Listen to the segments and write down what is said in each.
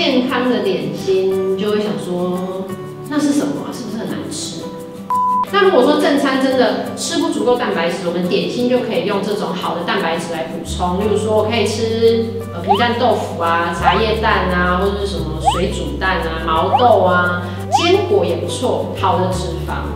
健康的点心，就会想说那是什么啊？是不是很难吃？那如果说正餐真的吃不足够蛋白质，我们点心就可以用这种好的蛋白质来补充。例如说，我可以吃皮蛋豆腐啊、茶叶蛋啊，或者是什么水煮蛋啊、毛豆啊，坚果也不错，好的脂肪。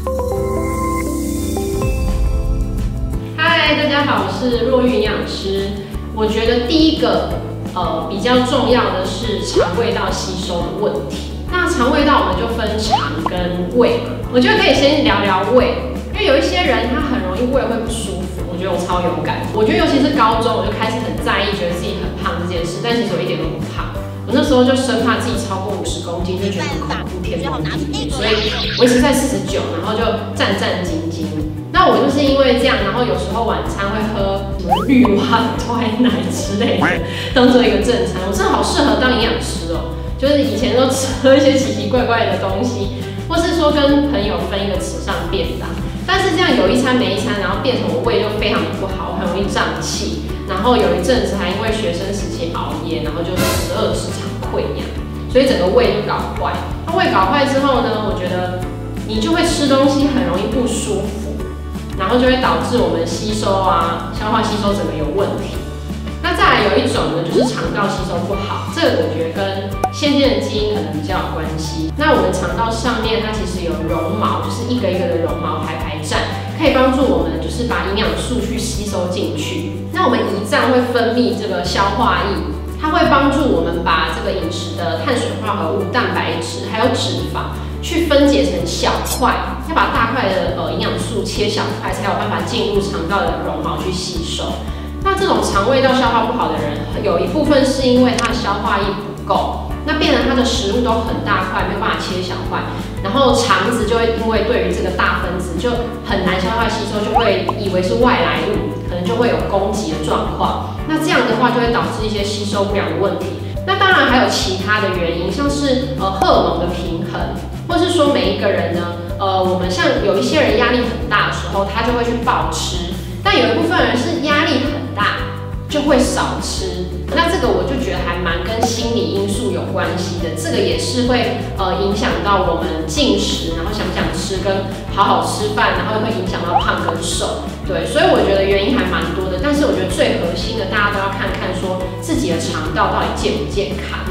嗨，大家好，我是若玉营养师。我觉得第一个比较重要的是肠胃道吸收的问题。那肠胃道我们就分肠跟胃，我觉得可以先聊聊胃，因为有一些人他很容易胃会不舒服，我觉得我超有感。我觉得尤其是高中，我就开始很在意，觉得自己很胖这件事，但其实我一点都不胖。我那时候就生怕自己超过50公斤，就觉得很恐怖，天崩地裂，所以维持在49，然后就战战兢兢。那我就是因为这样，然后有时候晚餐会喝什么绿蛙推奶之类的，当做一个正餐。我真的好适合当营养师哦。就是以前都吃一些奇奇怪怪的东西，或是说跟朋友分一个池上便当，但是这样有一餐没一餐，然后变成我胃就非常的不好，很容易胀气，然后有一阵子还因为学生时期熬夜，然后就12指肠溃疡，所以整个胃就搞坏。那胃搞坏之后呢，我觉得你就会吃东西很容易不舒服，然后就会导致我们吸收啊、消化吸收整个有问题。那再来有一种呢，就是肠道吸收不好，这个我觉得跟先天的基因可能比较有关系。那我们肠道上面它其实有绒毛，就是一个一个的绒毛排站，可以帮助我们就是把营养素去吸收进去。那我们胰脏会分泌这个消化液，它会帮助我们把这个饮食的碳水化合物、蛋白质还有脂肪去分解成小块，要把大块的营养素切小块，才有办法进入肠道的绒毛去吸收。那这种肠胃道消化不好的人，有一部分是因为他的消化液不够，那变成他的食物都很大块，没有办法切小块，然后肠子就会因为对于这个大分子就很难消化吸收，就会以为是外来物，可能就会有攻击的状况。那这样的话就会导致一些吸收不良的问题。那当然还有其他的原因，像是荷尔蒙的平衡，或是说每一个人呢，我们像有一些人压力很大的时候，他就会去暴吃。但有一部分人是压力很大，就会少吃。那这个我就觉得还蛮跟心理因素有关系的，这个也是会影响到我们进食，然后想不想吃跟好好吃饭，然后会影响到胖跟瘦。对，所以我觉得原因还蛮多的，但是我觉得最核心的，大家都要看看说自己的肠道到底健不健康。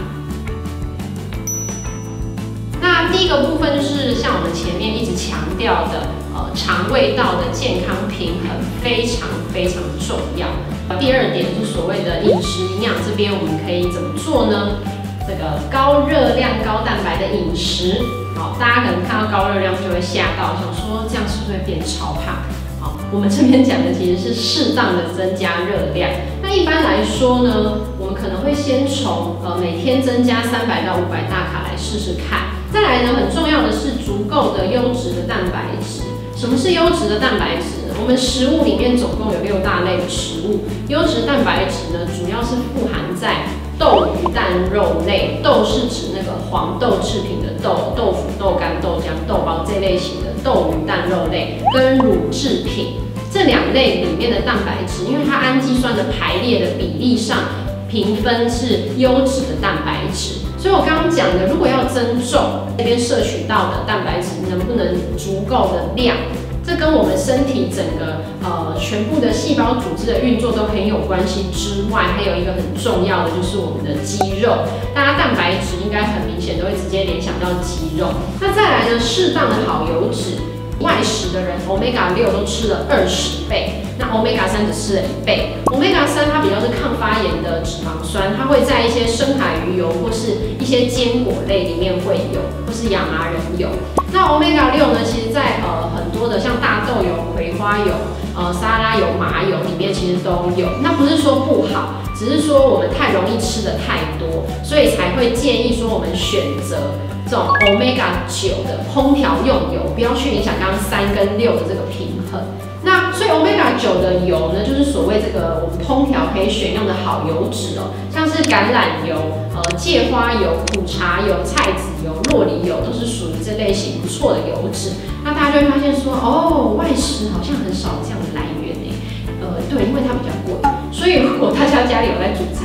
那第一个部分就是像我们前面一直强调的。肠胃道的健康平衡非常非常重要。第二点就是所谓的饮食营养，这边我们可以怎么做呢？这个高热量、高蛋白的饮食，好，大家可能看到高热量就会吓到，想说这样是不是会变超胖？好，我们这边讲的其实是适当的增加热量。那一般来说呢，我们可能会先从每天增加300到500大卡来试试看。再来呢，很重要的是足够的优质的蛋白质。什么是优质的蛋白质呢？我们食物里面总共有6大类的食物，优质蛋白质呢，主要是富含在豆、鱼、蛋、肉类。豆是指那个黄豆制品的豆，豆腐、豆干、豆浆、豆包这类型的豆、鱼、蛋、肉类，跟乳制品这2类里面的蛋白质，因为它氨基酸的排列的比例上评分是优质的蛋白质。所以我刚刚讲的，如果要增重，这边摄取到的蛋白质能不能足够的量，这跟我们身体整个全部的细胞组织的运作都很有关系之外，还有一个很重要的就是我们的肌肉。大家蛋白质应该很明显都会直接联想到肌肉。那再来呢，适当的好油脂。外食的人 Omega 6都吃了20倍，那 Omega 3只吃了1倍。Omega 3它比较是抗发炎的脂肪酸，它会在一些深海鱼油或是一些坚果类里面会有，或是亚麻仁油。那 Omega 6呢，其实在很多的像大豆油、葵花油、沙拉油、麻油里面其实都有。那不是说不好，只是说我们太容易吃的太多，所以才会建议说我们选择这种 Omega 9的烹调用油，不要去影响刚刚3跟6的这个平衡。那所以 Omega 9的油呢，就是所谓这个我们烹调可以选用的好油脂哦，像是橄榄油、芥花油、苦茶油、菜籽油、酪梨油，都是属于这类型不错的油脂。那大家就会发现说，哦，外食好像很少这样的来源哎，对，因为它比较贵，所以如果大家家里有在煮菜，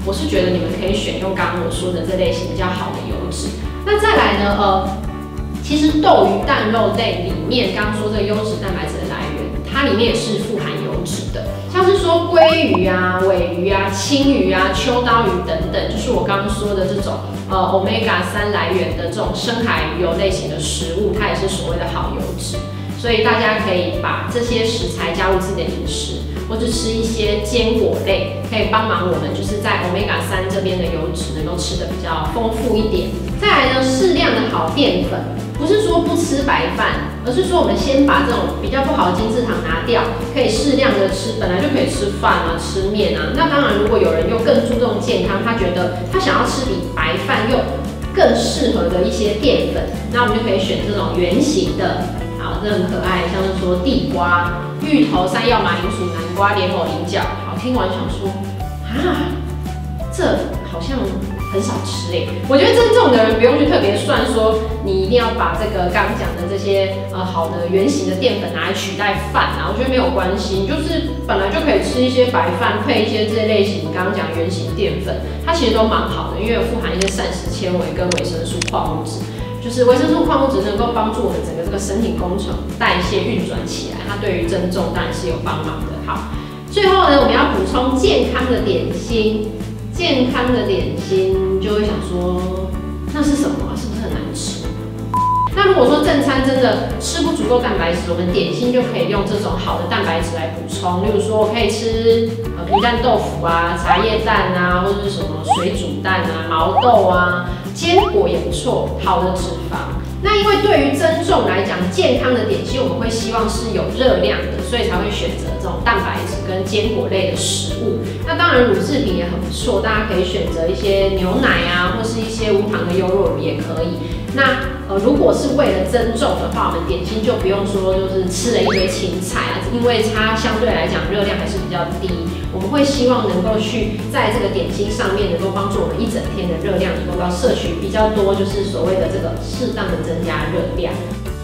我是觉得你们可以选用刚刚我说的这类型比较好的油脂。那再来呢，其实豆鱼蛋肉类里面，刚刚说这个优质蛋白质的来源，它里面也是富含油脂的，像是说鲑鱼啊、尾鱼啊、青鱼啊、秋刀鱼等等，就是我刚刚说的这种omega-3来源的这种深海鱼油类型的食物，它也是所谓的好油脂。所以大家可以把这些食材加入自己的饮食，或者吃一些坚果类，可以帮忙我们就是在 omega-3这边的油脂能够吃得比较丰富一点。再来呢，适量的好淀粉，不是说不吃白饭，而是说我们先把这种比较不好的精制糖拿掉，可以适量的吃，本来就可以吃饭啊、吃面啊。那当然，如果有人又更注重健康，他觉得他想要吃比白饭又更适合的一些淀粉，那我们就可以选这种圆形的。好，这很可爱，像是说地瓜、芋头、山药、马铃薯、南瓜、莲藕、菱角。好，听完想说啊，这好像很少吃欸。我觉得增重的人不用去特别算说你一定要把这个刚讲的这些好的圆形的淀粉拿来取代饭啊，我觉得没有关系，你就是本来就可以吃一些白饭配一些这类型刚刚讲圆形淀粉，它其实都蛮好的，因为有富含一些膳食纤维跟维生素、矿物质。就是维生素、矿物质能够帮助我们整个这个身体工程代谢运转起来，它对于增重当然是有帮忙的。好，最后呢，我们要补充健康的点心。健康的点心就会想说，那是什么啊？是不是很难吃？那如果说正餐真的吃不足够蛋白质，我们点心就可以用这种好的蛋白质来补充。例如说，我可以吃皮蛋豆腐啊、茶叶蛋啊，或者是什么水煮蛋啊、毛豆啊。坚果也不错，好的脂肪。那因为对于增重来讲，健康的点心我们会希望是有热量的，所以才会选择这种蛋白质跟坚果类的食物。那当然乳制品也很不错，大家可以选择一些牛奶啊，或是一些无糖的优酪乳也可以。那如果是为了增重的话，我们点心就不用说就是吃了一堆青菜啊，因为它相对来讲热量还是比较低。我们会希望能够去在这个点心上面能够帮助我们一整天的热量能够到摄取比较多，就是所谓的这个适当的增加热量。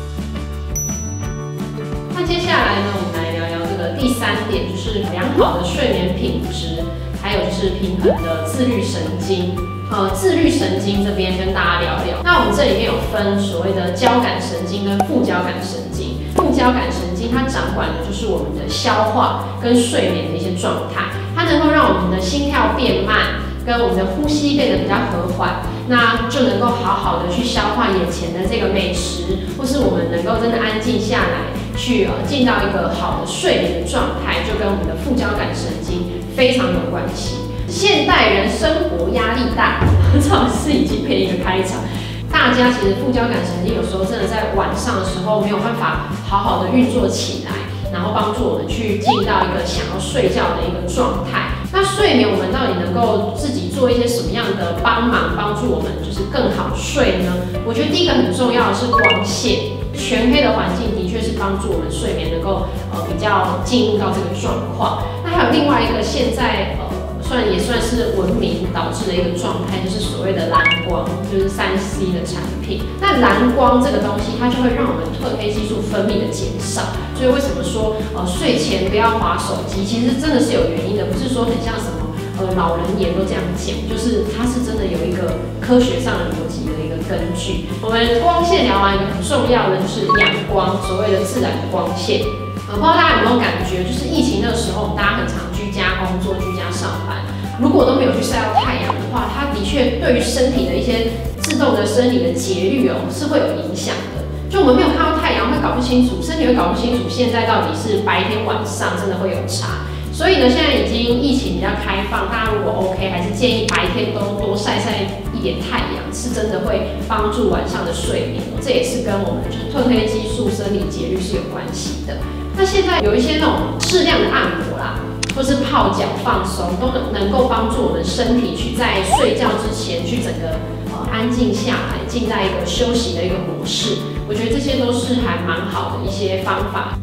那接下来呢，我们来聊聊这个第3点，就是良好的睡眠品质，还有就是平衡的自律神经。自律神经这边跟大家聊聊。那我们这里面有分所谓的交感神经跟副交感神经。副交感神经它掌管的就是我们的消化跟睡眠的一些状态，它能够让我们的心跳变慢，跟我们的呼吸变得比较和缓，那就能够好好的去消化眼前的这个美食，或是我们能够真的安静下来，去进到一个好的睡眠的状态，就跟我们的副交感神经非常有关系。现代人生活压力大，这好像是已经配一个开场。大家其实副交感神经有时候真的在晚上的时候没有办法好好的运作起来，然后帮助我们去进到一个想要睡觉的一个状态。那睡眠我们到底能够自己做一些什么样的帮忙，帮助我们就是更好睡呢？我觉得第一个很重要的是光线，全黑的环境的确是帮助我们睡眠能够比较进入到这个状况。那还有另外一个现在也算是文明导致的一个状态，就是所谓的蓝光，就是 3C 的产品。那蓝光这个东西，它就会让我们褪黑激素分泌的减少。所以为什么说睡前不要滑手机？其实真的是有原因的，不是说很像什么老人言都这样讲，就是它是真的有一个科学上的逻辑的一个根据。我们光线聊完一个很重要的就是阳光，所谓的自然的光线。不知道大家有没有感觉，就是疫情那个时候，大家很常居家工作、居家上班，如果都没有去晒到太阳的话，它的确对于身体的一些自动的生理的节律是会有影响的。就我们没有看到太阳，会搞不清楚，身体会搞不清楚现在到底是白天晚上，真的会有差。所以呢，现在已经疫情比较开放，大家如果 OK， 还是建议白天都多晒一点太阳，是真的会帮助晚上的睡眠。这也是跟我们就是褪黑激素生理节律是有关系的。那现在有一些那种适量的按摩啦，或是泡脚放松，都能够帮助我们身体去在睡觉之前去整个安静下来，进在一个休息的一个模式。我觉得这些都是还蛮好的一些方法。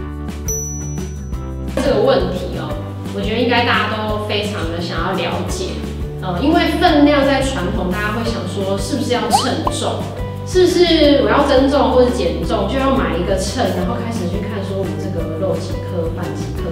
这个问题我觉得应该大家都非常的想要了解。因为分量在传统，大家会想说是不是要称重？是不是我要增重或者减重就要买一个秤，然后开始去看说我们这个肉几克、饭几克？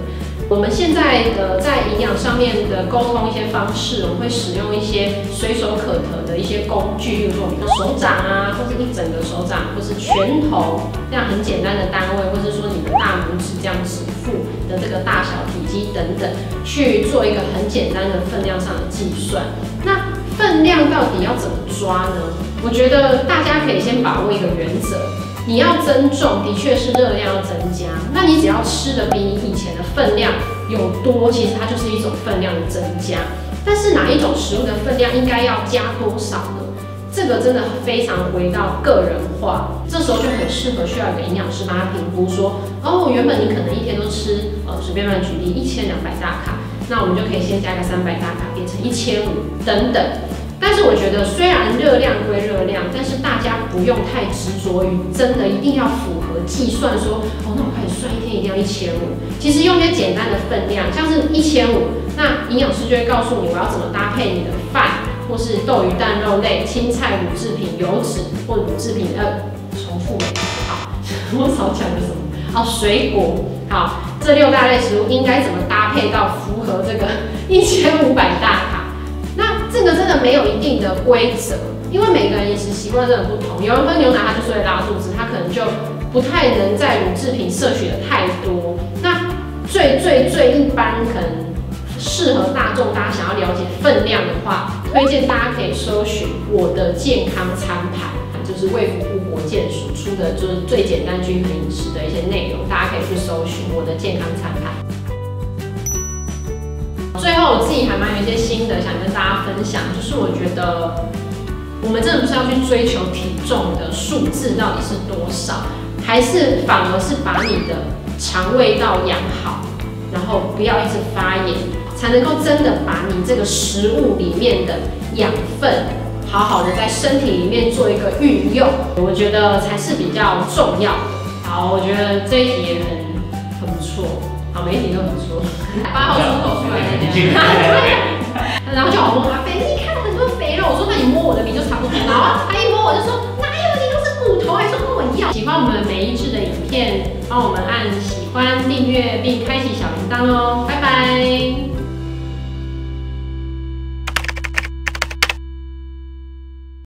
我们现在在营养上面的沟通一些方式，我们会使用一些随手可得的一些工具，例如说我们的手掌啊，或是一整个手掌，或是拳头这样很简单的单位，或是说你的大拇指这样指腹的这个大小体积等等，去做一个很简单的分量上的计算。那分量到底要怎么抓呢？我觉得大家可以先把握一个原则。你要增重，的确是热量要增加。那你只要吃的比你以前的分量有多，其实它就是一种分量的增加。但是哪一种食物的分量应该要加多少呢？这个真的非常回到个人化，这时候就很适合需要一个营养师帮他评估说，哦，原本你可能一天都吃，随便乱举例1200大卡，那我们就可以先加个300大卡，变成1500等等。但是我觉得，虽然热量归热量，但是大家不用太执着于真的一定要符合计算说，哦，那我开始算一天一定要1500。其实用一些简单的分量，像是1500，那营养师就会告诉你我要怎么搭配你的饭，或是豆鱼蛋肉类、青菜、乳制品、油脂或乳制品，重复好，我少讲了什么？哦，水果，好，这6大类食物应该怎么搭配到符合这个1500大卡？那这个真的没有一定的规则，因为每个人饮食习惯真的不同。有人喝牛奶他就是会拉肚子，他可能就不太能在乳制品摄取的太多。那最一般可能适合大众，大家想要了解分量的话，推荐大家可以搜寻我的健康餐盘，就是卫福部国健署出的，就是最简单均衡饮食的一些内容，大家可以去搜寻我的健康餐盘。最后我自己还蛮有一些心得想跟大家分享，就是我觉得我们真的不是要去追求体重的数字到底是多少，还是反而是把你的肠胃道养好，然后不要一直发炎，才能够真的把你这个食物里面的养分好好的在身体里面做一个运用，我觉得才是比较重要的。好，我觉得这一题也很不错。好，每一题都不错。8号出口出来的，然后就好摸阿飞，你看很多肥肉，我说那你摸我的鼻就差不多，然后他一摸我就说哪有，你都是骨头，还说跟我要。喜欢我们每一支的影片，帮我们按喜欢、订阅并开启小铃铛哦，拜拜。